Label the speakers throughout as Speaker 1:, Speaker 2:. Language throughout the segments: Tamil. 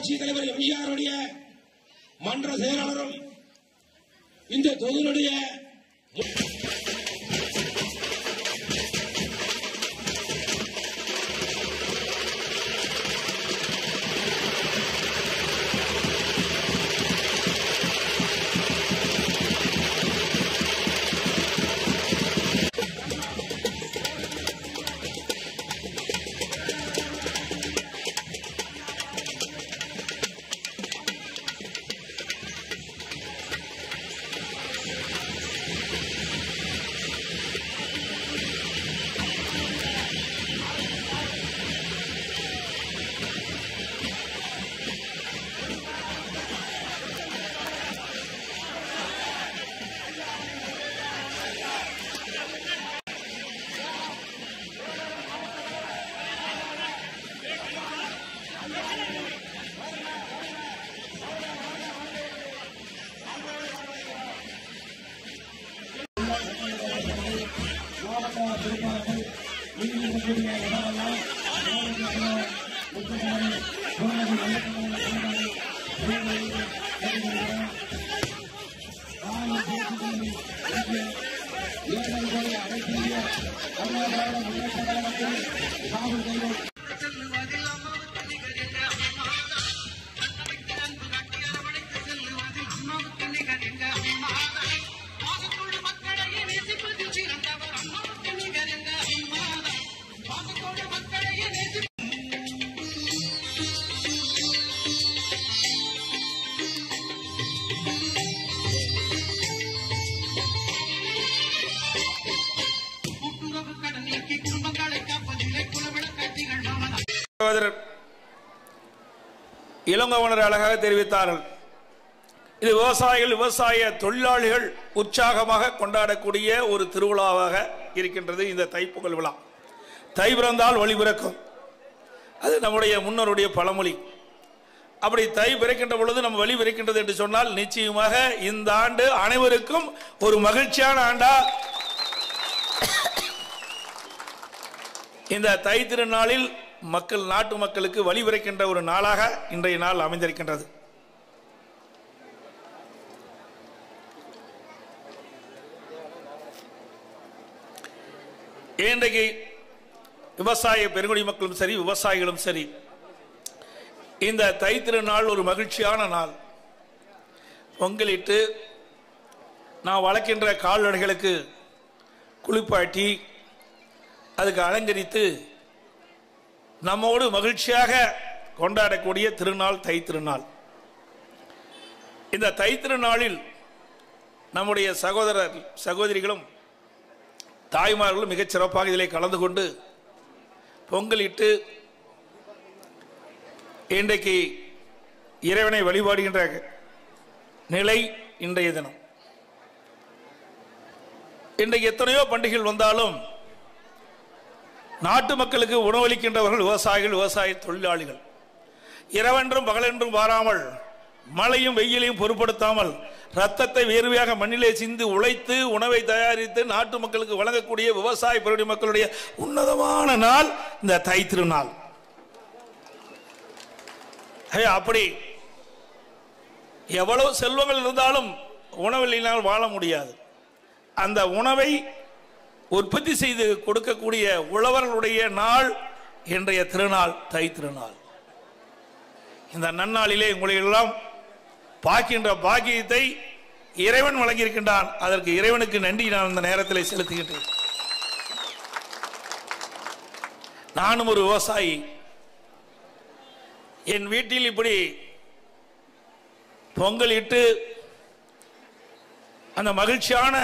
Speaker 1: புரட்சி தலைவர் எம்ஜிஆருடைய மன்ற செயலாளரும் இந்த தொகுதியுடைய
Speaker 2: இளங்கோவனர் அழகாக தெரிவித்தார்கள். இது விவசாயிகள் விவசாய தொழிலாளிகள் உற்சாகமாக கொண்டாடக்கூடிய ஒரு திருவிழாவாக இருக்கின்றது இந்த தைப்பொங்கல் விழா. தை பிறந்தால் வழி பிறக்கும், அது நம்முடைய முன்னோருடைய பழமொழி. அப்படி தை பிறக்கின்ற பொழுது நம்ம வழி பிறக்கின்றது என்று சொன்னால் நிச்சயமாக இந்த ஆண்டு அனைவருக்கும் ஒரு மகிழ்ச்சியான ஆண்டா இந்த தை திருநாளில் மக்கள் நாட்டு மக்களுக்கு வழிபிறக்கின்ற ஒரு நாளாக இன்றைய நாள் அமைந்திருக்கின்றது. இன்றைக்கு விவசாய பெருங்குடி மக்களும் சரி விவசாயிகளும் சரி இந்த தை திருநாள் ஒரு மகிழ்ச்சியான நாள். பொங்கலிட்டு நான் வளர்க்கின்ற கால்நடைகளுக்கு குளிப்பாட்டி அதுக்கு அலங்கரித்து நம்மோடு மகிழ்ச்சியாக கொண்டாடக்கூடிய திருநாள் தை திருநாள். இந்த தை திருநாளில் நம்முடைய சகோதரர் சகோதரிகளும் தாய்மார்களும் மிகச் சிறப்பாக இதிலே கலந்து கொண்டு பொங்கலிட்டு இன்றைக்கு இறைவனை வழிபாடுகின்ற நிலை இன்றைய தினம். இன்றைக்கு எத்தனையோ பண்டிகைகள் வந்தாலும் நாட்டு மக்களுக்கு உணவளிக்கின்றவர்கள் விவசாயிகள் விவசாய தொழிலாளிகள். இரவென்றும் பகலென்றும் வாராமல் மழையும் வெயிலையும் பொருட்படுத்தாமல் ரத்தத்தை வேர்வையாக மண்ணிலே சிந்து உழைத்து உணவை தயாரித்து நாட்டு மக்களுக்கு வழங்கக்கூடிய விவசாய பெருடி மக்களுடைய உன்னதமான நாள் இந்த தை திருநாள். அப்படி எவ்வளவு செல்வங்கள் இருந்தாலும் உணவில்லைனால் வாழ முடியாது. அந்த உணவை உற்பத்தி செய்து கொடுக்கக்கூடிய உழவர்களுடைய நாள் இன்றைய திருநாள் தை திருநாள். இந்த நன்னாளிலே உங்களை எல்லாம் பார்க்கின்ற பாக்கியத்தை இறைவன் வழங்கியிருக்கின்றான். அதற்கு இறைவனுக்கு நன்றி நான் இந்த நேரத்தில் செலுத்துகின்றேன். நானும் ஒரு விவசாயி. என் வீட்டில் இப்படி பொங்கலிட்டு அந்த மகிழ்ச்சியான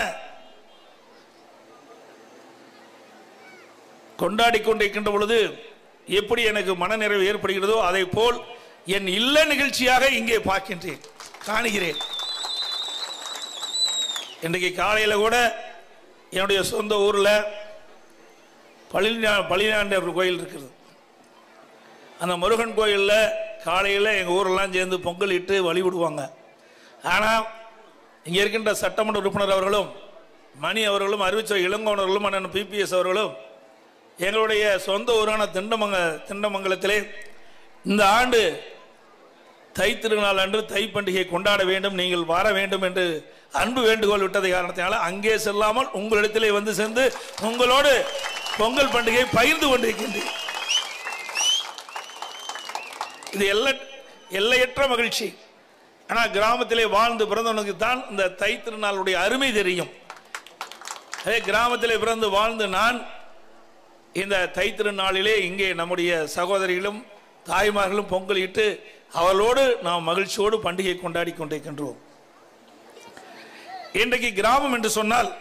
Speaker 2: கொண்டாடி கொண்டிருக்கின்ற பொழுது எப்படி எனக்கு மனநிறைவு ஏற்படுகிறதோ அதை போல் என் இல்ல நிகழ்ச்சியாக இங்கே பார்க்கின்றேன், காணுகிறேன். இன்றைக்கு காலையில் கூட என்னுடைய சொந்த ஊரில் பழனியாண்டவர் கோயில் இருக்கிறது. அந்த முருகன் கோயிலில் காலையில் எங்கள் ஊரெல்லாம் சேர்ந்து பொங்கல் இட்டு வழிபடுவாங்க. ஆனால் இங்கே இருக்கின்ற சட்டமன்ற உறுப்பினர் அவர்களும் மணி அவர்களும் அறிவிச்ச இளங்கோவனர்களும் அண்ணன் பிபிஎஸ் அவர்களும் எங்களுடைய சொந்த ஊரான திண்டமங்கலத்திலே இந்த ஆண்டு தை திருநாள் அன்று தை பண்டிகை கொண்டாட வேண்டும், நீங்கள் வர வேண்டும் என்று அன்பு வேண்டுகோள் விட்டதை காரணத்தினால அங்கே செல்லாமல் உங்களிடத்திலே வந்து சேர்ந்து உங்களோடு பொங்கல் பண்டிகை பகிர்ந்து கொண்டிருக்கின்றேன். இது எல்லையற்ற மகிழ்ச்சி. ஆனால் கிராமத்திலே வாழ்ந்து பிறந்தவனுக்கு தான் இந்த தை திருநாளுடைய அருமை தெரியும். அதே கிராமத்திலே பிறந்து வாழ்ந்து நான் இந்த தை திருநாளிலே இங்கே நம்முடைய சகோதரிகளும் தாய்மார்களும் பொங்கலிட்டு அவளோடு நாம் மகிழ்ச்சியோடு பண்டிகை கொண்டாடி கொண்டிருக்கின்றோம். இன்றைக்கு கிராமம் என்று சொன்னால்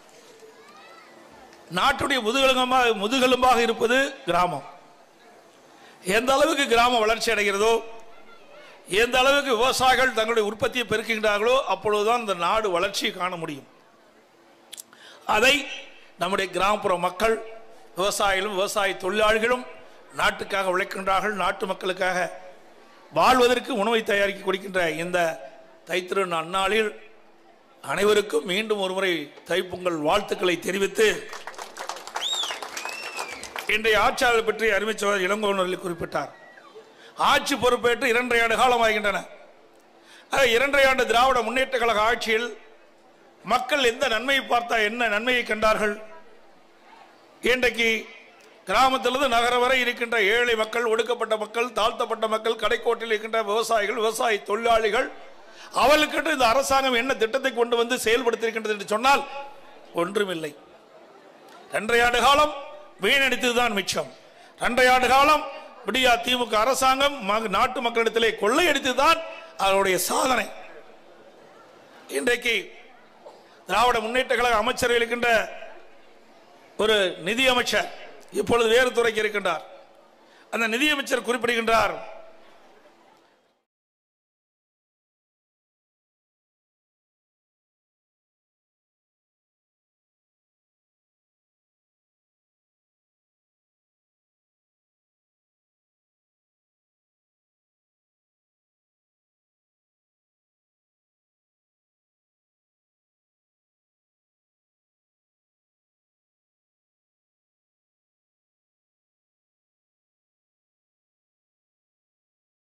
Speaker 2: நாட்டுடைய முதுகெலும்பாக இருப்பது கிராமம். எந்த அளவுக்கு கிராமம் வளர்ச்சி அடைகிறதோ, எந்த அளவுக்கு விவசாயிகள் தங்களுடைய உற்பத்தியை பெருக்குகின்றார்களோ அப்பொழுதுதான் இந்த நாடு வளர்ச்சியை காண முடியும். அதை நம்முடைய கிராமப்புற மக்கள், விவசாயிகளும் விவசாய தொழிலாளிகளும் நாட்டுக்காக உழைக்கின்றார்கள். நாட்டு மக்களுக்காக வாழ்வதற்கு உணவை தயாரிக்க கொடுக்கின்ற இந்த தைத்திரு நன்னாளில் அனைவருக்கும் மீண்டும் ஒருமுறை தைப்பொங்கல் வாழ்த்துக்களை தெரிவித்து, இன்றைய ஆட்சியாளர் பற்றி அறிவிச்சவர் இளங்கோவனர்கள் குறிப்பிட்டார். ஆட்சி பொறுப்பேற்று 2.5 ஆண்டு காலம் ஆகின்றன. 2.5 ஆண்டு திராவிட முன்னேற்ற கழக ஆட்சியில் மக்கள் எந்த நன்மையை பார்த்தா என்ன நன்மையை கண்டார்கள்? இன்றைக்கு கிராமத்திலிருந்து நகரம் வரை இருக்கின்ற ஏழை மக்கள், ஒடுக்கப்பட்ட மக்கள், தாழ்த்தப்பட்ட மக்கள், கடைக்கோட்டில் இருக்கின்ற விவசாயிகள், விவசாய தொழிலாளிகள், அவர்களுக்கு இந்த அரசாங்கம் என்ன திட்டத்தை கொண்டு வந்து செயல்படுத்தியிருக்கின்றது என்று சொன்னால் ஒன்றுமில்லை. 2.5 ஆண்டு காலம் வீணடித்ததுதான் மிச்சம். 2.5 ஆண்டு காலம் விடியா திமுக அரசாங்கம் நாட்டு மக்களிடத்திலே கொள்ளையடித்ததுதான் அவருடைய சாதனை. இன்றைக்கு திராவிட முன்னேற்ற கழக அமைச்சர்கள் இருக்கின்ற ஒரு நிதி அமைச்சர் இப்பொழுது வேறு துறைக்கு இருக்கின்றார். அந்த நிதியமைச்சர் குறிப்பிடுகின்றார்,